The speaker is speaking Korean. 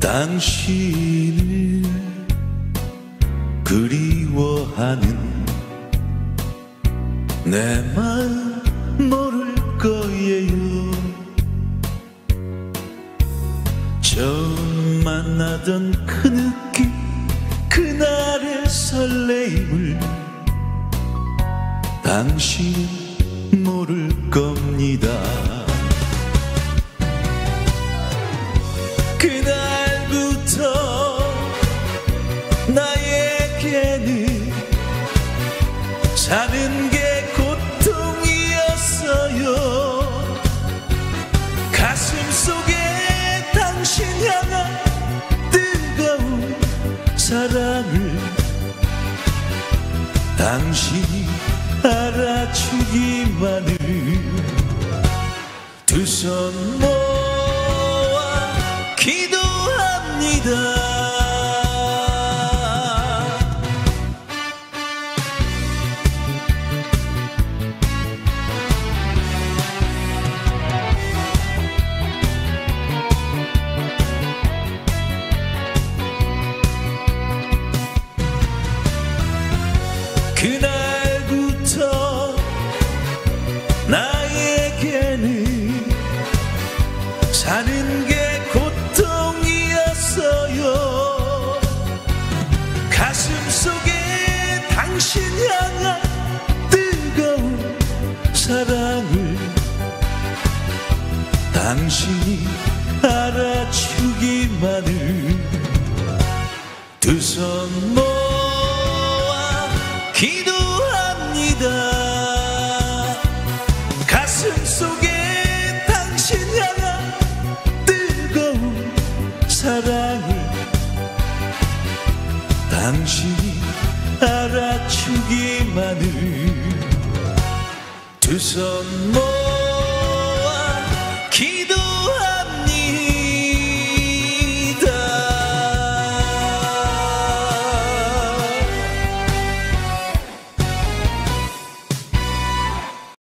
당신을 그리워하는 내 마음 모를 거예요. 처음 만나던 그 느낌, 그날의 설레임을 당신은 모를 겁니다. 그날부터 나에게는 사는 게 고통이었어요. 가슴 속에 당신 향한 뜨거운 사랑을 당신이 알아주기만을 두 손 모아 기도합니다. 그날부터 나에게는 사는 게 고통이었어요. 가슴 속에 당신 향한 뜨거운 사랑을 당신이 알아주기만을 두 손 모아 기도합니다. 가슴 속에 당신 향한 뜨거운 사랑을 당신이 알아주기만을 두 손 모아